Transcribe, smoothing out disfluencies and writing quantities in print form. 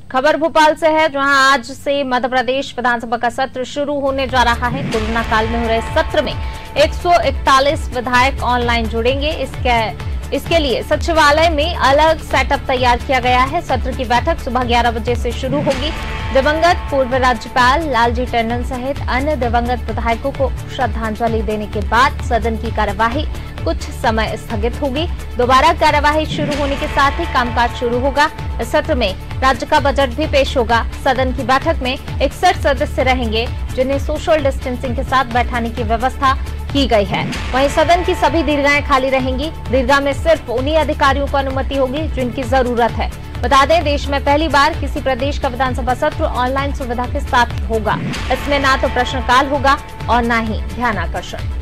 खबर भोपाल से है, जहां आज से मध्य प्रदेश विधानसभा का सत्र शुरू होने जा रहा है। कोरोना काल में हो रहे सत्र में 141 विधायक ऑनलाइन जुड़ेंगे। इसके लिए सचिवालय में अलग सेटअप तैयार किया गया है। सत्र की बैठक सुबह 11 बजे से शुरू होगी। दिवंगत पूर्व राज्यपाल लालजी टंडन सहित अन्य दिवंगत विधायकों को श्रद्धांजलि देने के बाद सदन की कार्यवाही कुछ समय स्थगित होगी। दोबारा कार्यवाही शुरू होने के साथ ही कामकाज शुरू होगा। इस सत्र में राज्य का बजट भी पेश होगा। सदन की बैठक में 61 सदस्य रहेंगे, जिन्हें सोशल डिस्टेंसिंग के साथ बैठाने की व्यवस्था की गई है। वहीं सदन की सभी दीर्घाएं खाली रहेंगी। दीर्घा में सिर्फ उन्हीं अधिकारियों को अनुमति होगी जिनकी जरूरत है। बता दें, देश में पहली बार किसी प्रदेश का विधानसभा सत्र ऑनलाइन सुविधा के साथ होगा। इसमें ना तो प्रश्नकाल होगा और ना ही ध्यानाकर्षण।